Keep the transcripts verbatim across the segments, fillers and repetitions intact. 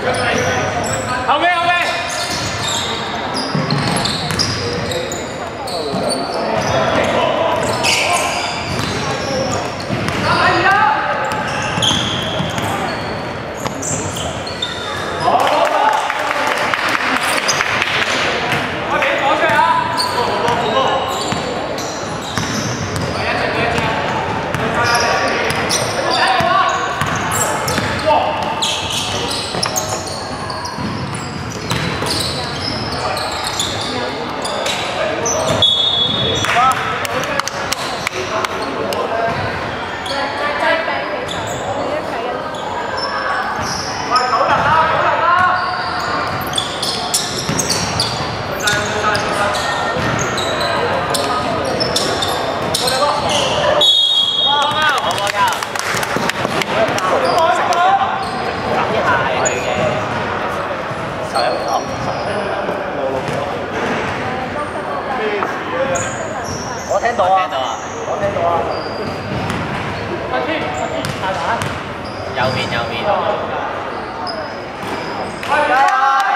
後尾後尾。 我聽到啊！我聽到啊！阿天，阿天，大膽！右邊，右邊。加油！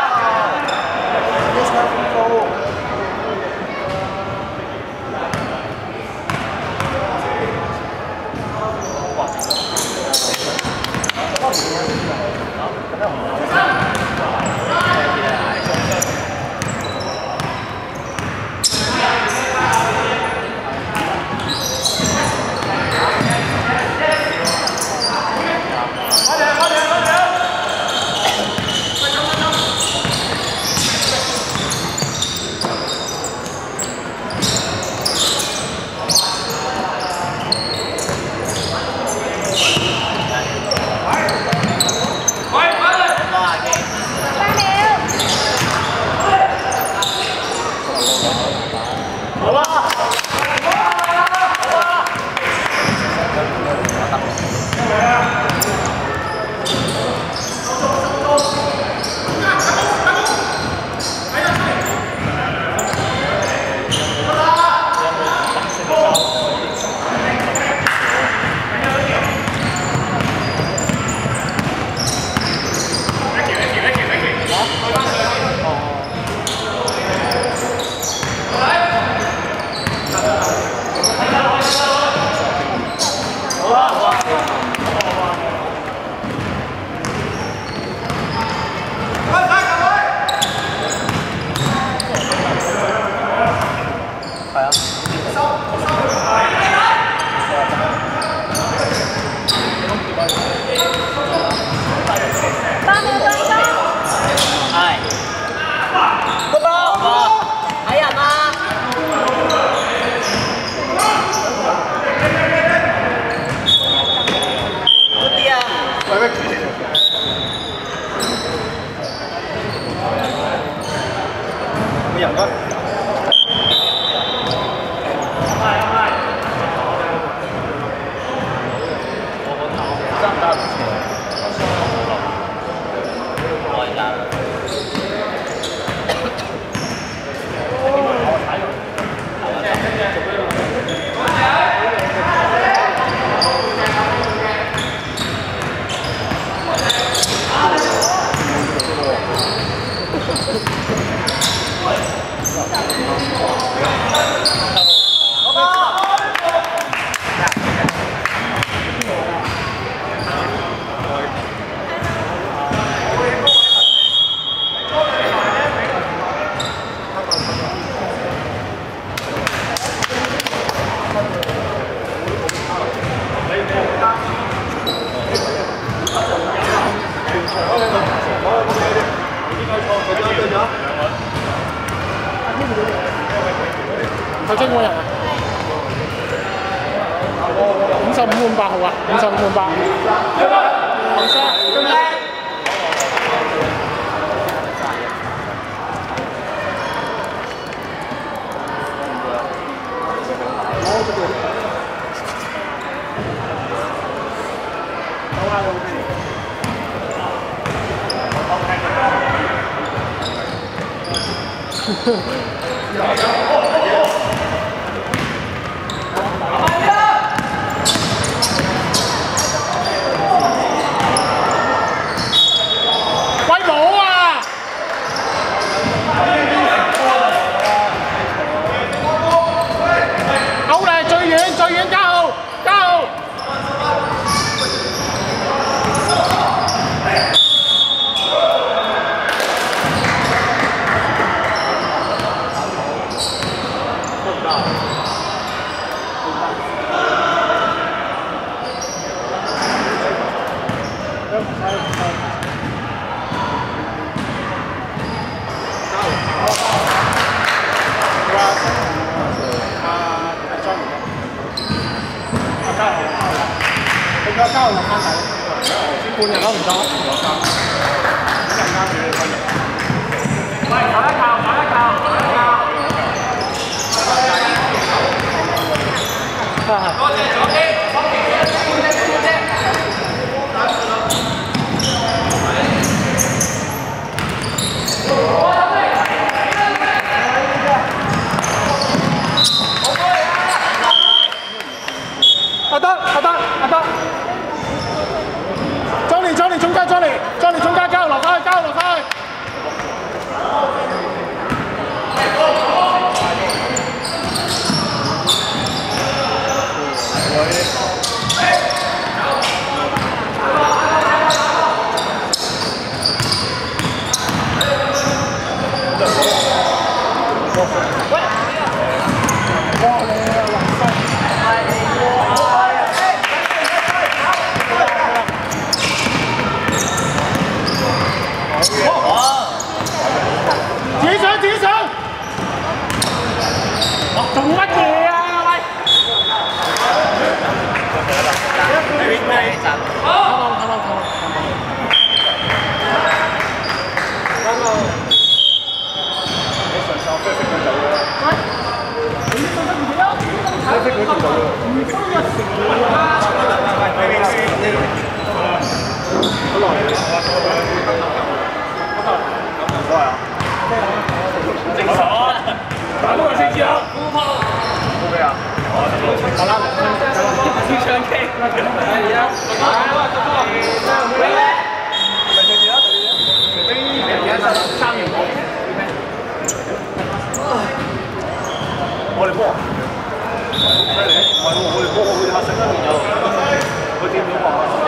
頭先嗰人啊，五十五換八號啊，五十五換八。黃生，中間。威武！ 半日都唔多。喂，打一球，打一球，打一球。多謝左邊，左邊，多謝多謝。阿德，阿德，阿德。Johnny Johnny 中間 Johnny Johnny 中間交落翻去，交落翻去。自己上，自己上！做乜嘢啊？喂！好，好，好，好。嗰個你上上飛飛佢走啦。喂！你上得唔得啊？飛飛佢走啦。唔收一成啊！喂，飛飛飛。好耐。唔該啊。正常，打多個先知啊！做咩啊？好啦，先唱 K。係啊，係啊。咪唱住啦，除非而家三三年冇咩？我哋波，犀利！我我哋波，我哋下身一面有，佢掂到我。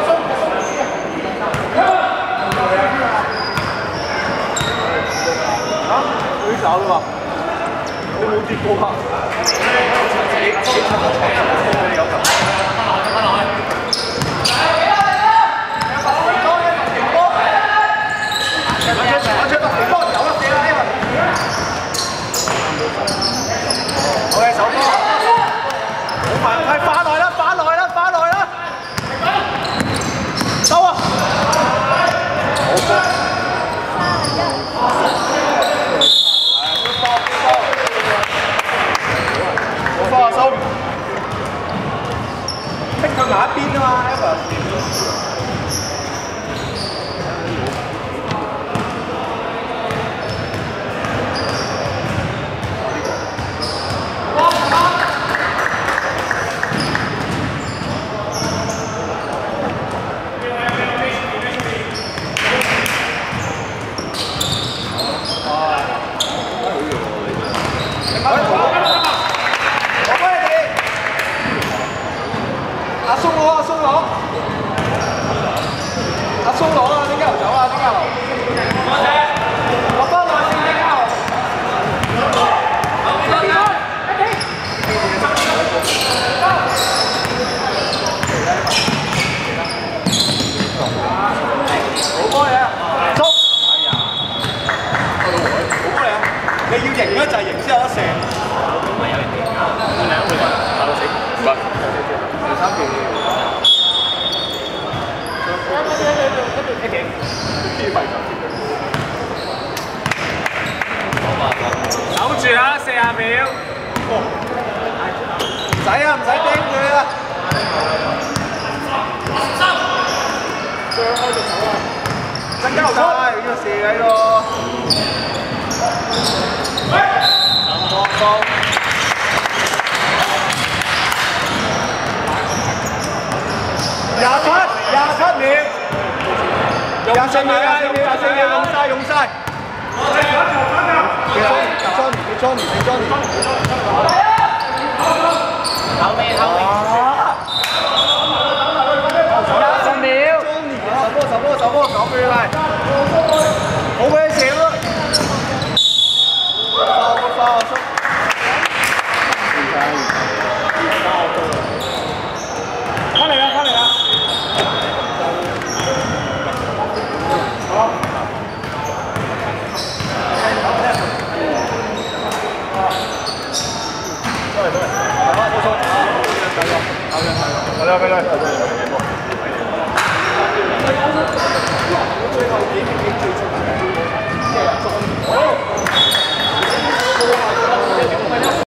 舉手啦嘛，你冇跌過啊？你你出個場，你有球。翻落去，玩車玩車得幾多有啦？四啦 ，Evan。好嘅，手波。好快，係翻來啦，翻來啦，翻來啦。收啊！好波。放鬆，逼佢埋一邊啊嘛 ，Evan。阿松攞，阿松攞，阿松攞啊！點解唔走啊？點解唔？落波落先，點解唔？好波嘢，捉！哎呀，好波嘢！你要贏咧就係贏先有得射。唔係有人贏㗎，你兩會打到死。唔該。第三條。守住啦，四十秒。唔使啊，唔使盯佢啊。增加球賽，呢個射喺度。放放。廿七，廿七秒，廿四秒，廿四秒，廿四秒，用晒，用晒。幾 Johnny， 幾 Johnny， 幾 Johnny， 後面，後面。廿十秒。手波，手波，手波，搞俾佢嚟。好俾佢射咯。爆個爆叔。翻嚟啦，翻嚟啦！好。多謝多謝。好，冇錯。好嘅，好嘅，好嘅，好嘅，好嘅。